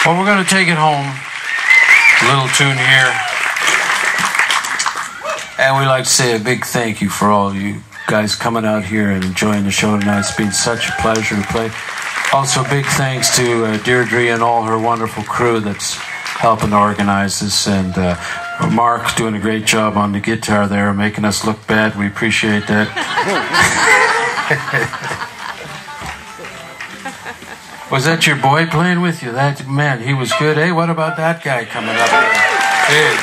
Well, we're going to take it home. A little tune here. And we'd like to say a big thank you for all you guys coming out here and enjoying the show tonight. It's been such a pleasure to play. Also, big thanks to Deirdre and all her wonderful crew that's helping organize this. And Mark doing a great job on the guitar there, making us look bad. We appreciate that. Was that your boy playing with you? That man, he was good. Hey, what about that guy coming up here?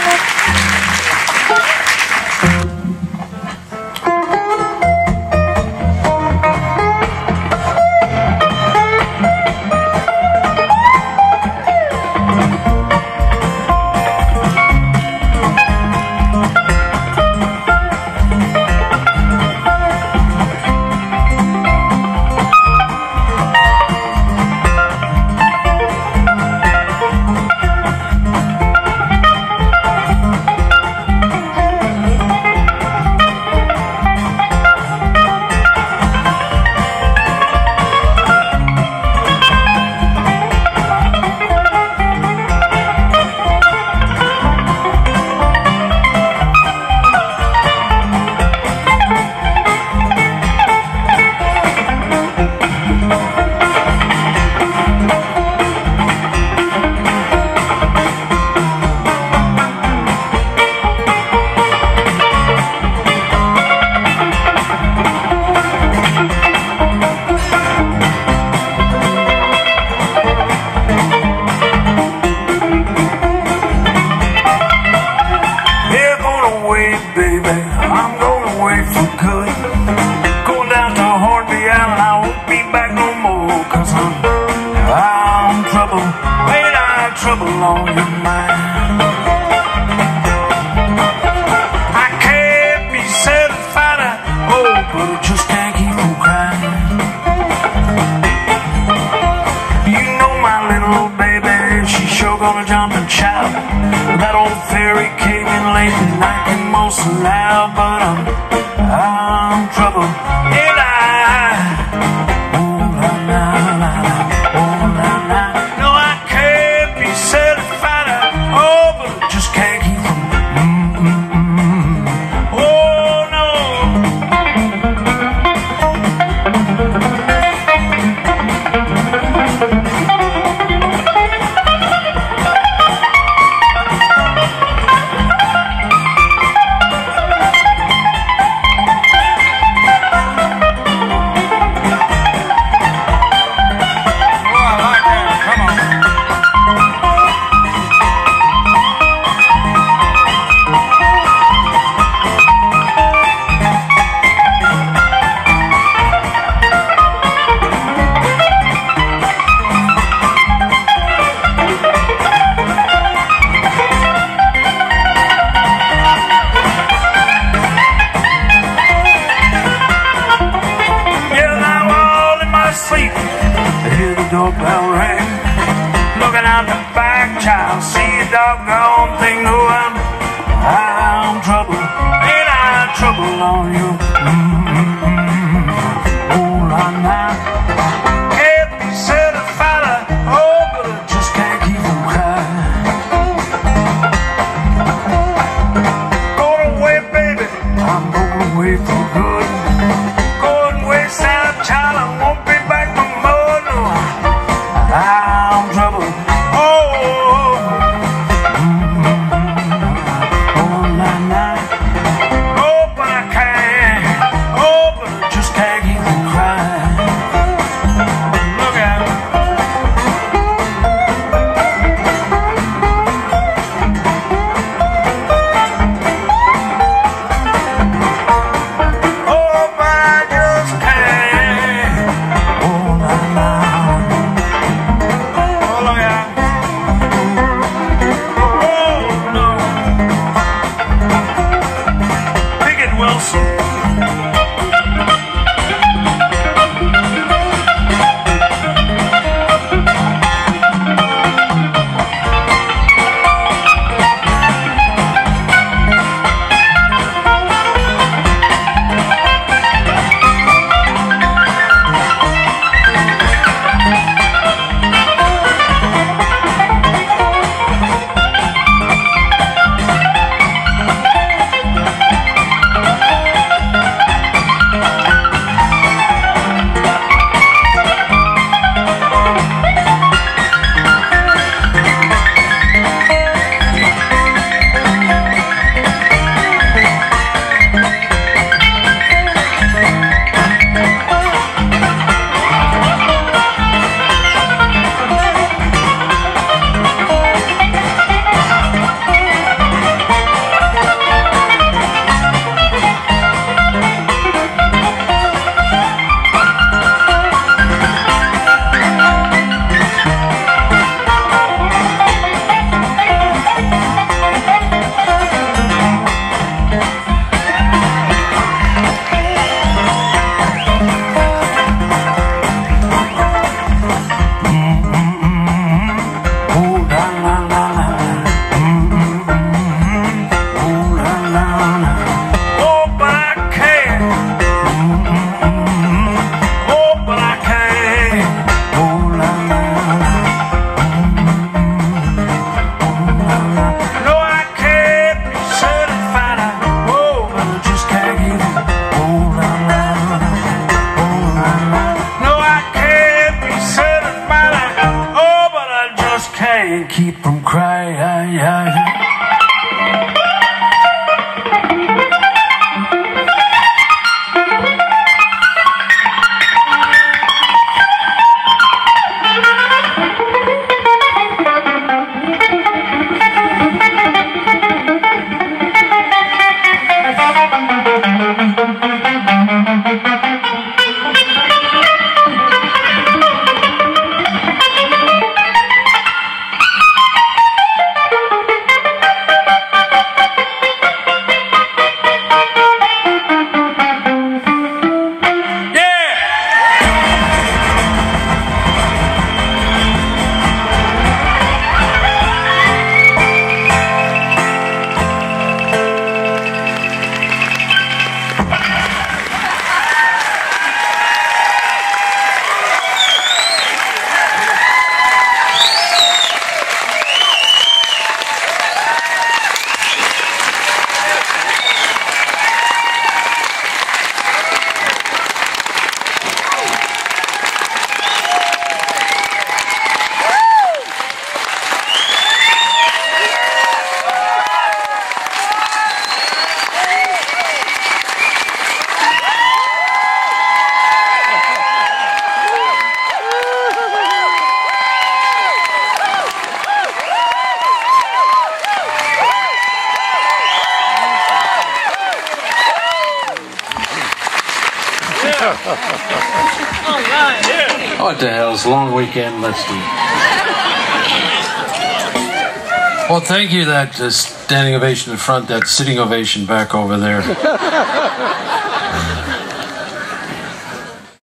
Going down to Hornby and I won't be back no more, 'cause I'm trouble, ain't I trouble on your mind? I can't be satisfied, oh, but I just can't keep from crying. You know my little baby, she's sure gonna jump and shout. That old fairy came in late at night and most loud, but I'm trouble, and oh la la la la, oh la la. No, I can't be satisfied, oh, but I just can't keep from. Oh no. Doorbell ring, looking out the back, child, see a doggone thing. Oh, I'm trouble, ain't I trouble on you? Oh, la la, can't be satisfied, oh, but I just can't keep from crying. Going away, baby, I'm going away for good. Going way south, child, I won't be back no more, no. I'm trouble, oh, oh, la la, oh, but I can't, oh, and keep from crying. What the hell? It's a long weekend. Let's do it. Well, thank you, that standing ovation in front, that sitting ovation back over there.